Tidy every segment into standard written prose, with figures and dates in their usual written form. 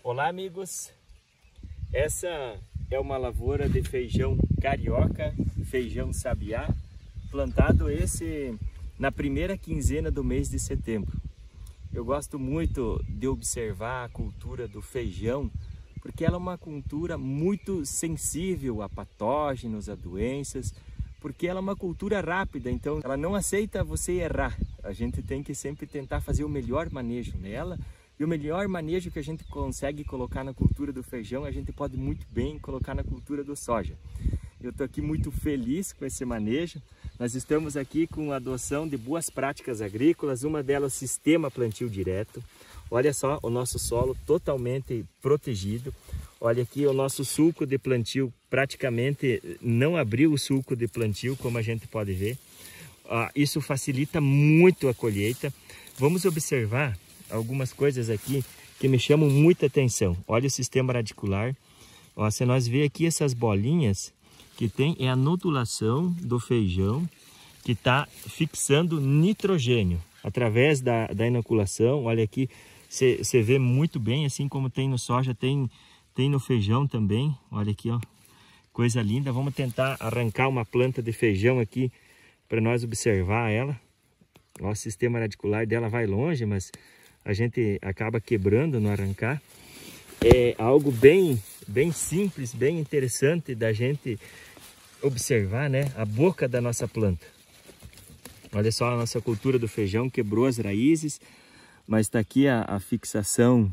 Olá amigos, essa é uma lavoura de feijão carioca, feijão sabiá, plantado na primeira quinzena do mês de setembro. Eu gosto muito de observar a cultura do feijão, porque ela é uma cultura muito sensível a patógenos, a doenças, porque ela é uma cultura rápida, então ela não aceita você errar. A gente tem que sempre tentar fazer o melhor manejo nela. E o melhor manejo que a gente consegue colocar na cultura do feijão, a gente pode muito bem colocar na cultura do soja. Eu estou aqui muito feliz com esse manejo. Nós estamos aqui com a adoção de boas práticas agrícolas, uma delas sistema plantio direto. Olha só o nosso solo totalmente protegido. Olha aqui o nosso sulco de plantio, praticamente não abriu o sulco de plantio, como a gente pode ver. Isso facilita muito a colheita. Vamos observar algumas coisas aqui que me chamam muita atenção. Olha o sistema radicular. Ó, se nós ver aqui essas bolinhas que tem, é a nodulação do feijão que está fixando nitrogênio através da inoculação. Olha aqui, você vê muito bem, assim como tem no soja, tem no feijão também. Olha aqui, ó, coisa linda. Vamos tentar arrancar uma planta de feijão aqui para nós observar ela. Ó, o sistema radicular dela vai longe, mas a gente acaba quebrando no arrancar. É algo bem simples, bem interessante da gente observar, né? A boca da nossa planta. Olha só, a nossa cultura do feijão quebrou as raízes, mas está aqui a fixação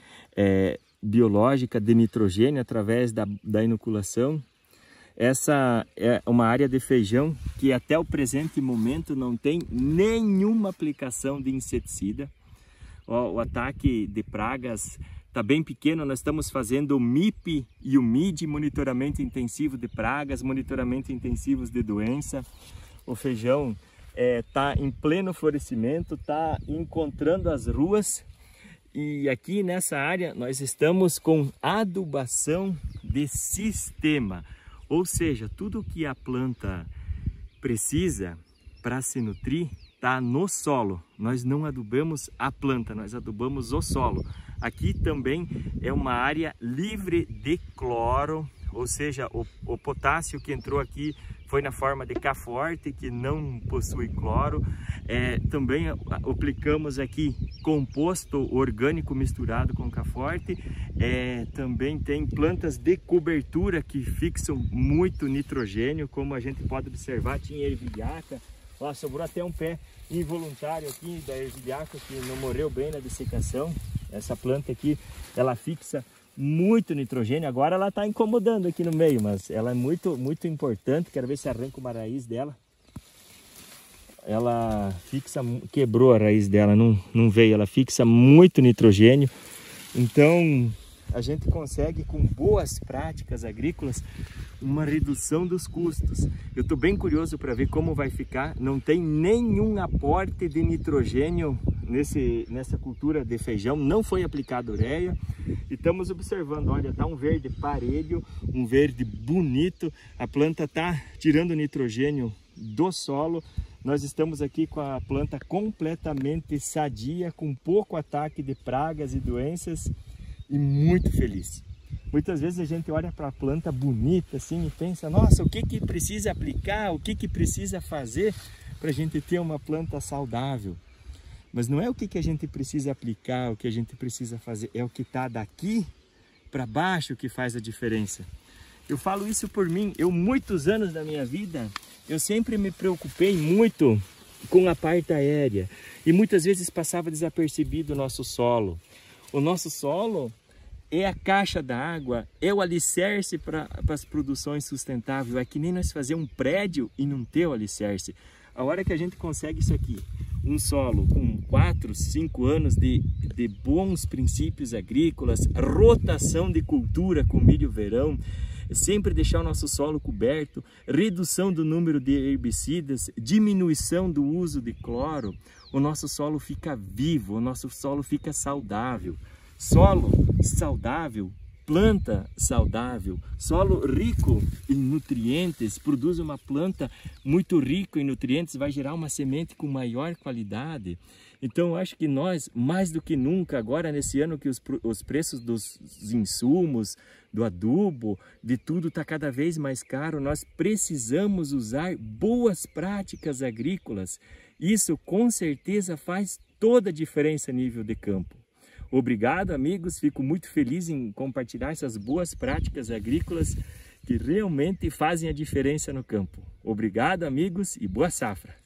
biológica de nitrogênio através da inoculação. Essa é uma área de feijão que até o presente momento não tem nenhuma aplicação de inseticida. O ataque de pragas está bem pequeno. Nós estamos fazendo o MIP e o MID, monitoramento intensivo de pragas, monitoramento intensivo de doença. O feijão está em pleno florescimento, está encontrando as ruas. E aqui nessa área nós estamos com adubação de sistema. Ou seja, tudo que a planta precisa para se nutrir está no solo. Nós não adubamos a planta, nós adubamos o solo. Aqui também é uma área livre de cloro, ou seja, o potássio que entrou aqui foi na forma de K forte, que não possui cloro. Também aplicamos aqui composto orgânico misturado com K forte. Também tem plantas de cobertura que fixam muito nitrogênio, como a gente pode observar. Tinha ervilhaca. Ó, sobrou até um pé involuntário aqui da ervilhaca que não morreu bem na dessecação. Essa planta aqui, ela fixa muito nitrogênio. Agora ela está incomodando aqui no meio, mas ela é muito importante. Quero ver se arranca uma raiz dela. Ela fixa, quebrou a raiz dela, não veio. Ela fixa muito nitrogênio. Então a gente consegue, com boas práticas agrícolas, uma redução dos custos. Eu estou bem curioso para ver como vai ficar. Não tem nenhum aporte de nitrogênio nessa cultura de feijão. Não foi aplicado ureia. E estamos observando, olha, está um verde parelho, um verde bonito. A planta está tirando nitrogênio do solo. Nós estamos aqui com a planta completamente sadia, com pouco ataque de pragas e doenças, e muito feliz. Muitas vezes a gente olha para a planta bonita assim e pensa, nossa, o que precisa aplicar, o que precisa fazer para a gente ter uma planta saudável. Mas não é o que a gente precisa aplicar, o que a gente precisa fazer, é o que está daqui para baixo que faz a diferença. Eu falo isso por mim. Muitos anos da minha vida, eu sempre me preocupei muito com a parte aérea e muitas vezes passava desapercebido o nosso solo. O nosso solo é a caixa da água, é o alicerce para as produções sustentáveis. É que nem nós fazer um prédio e não ter o alicerce. A hora que a gente consegue isso aqui, um solo com 4, 5 anos de bons princípios agrícolas, rotação de cultura com milho verão, sempre deixar o nosso solo coberto, redução do número de herbicidas, diminuição do uso de cloro, o nosso solo fica vivo, o nosso solo fica saudável. Solo saudável, planta saudável, solo rico em nutrientes, produz uma planta muito rica em nutrientes, vai gerar uma semente com maior qualidade. Então eu acho que nós, mais do que nunca, agora nesse ano que os preços dos insumos, do adubo, de tudo está cada vez mais caro, nós precisamos usar boas práticas agrícolas. Isso com certeza faz toda a diferença a nível de campo. Obrigado, amigos, fico muito feliz em compartilhar essas boas práticas agrícolas que realmente fazem a diferença no campo. Obrigado, amigos, e boa safra!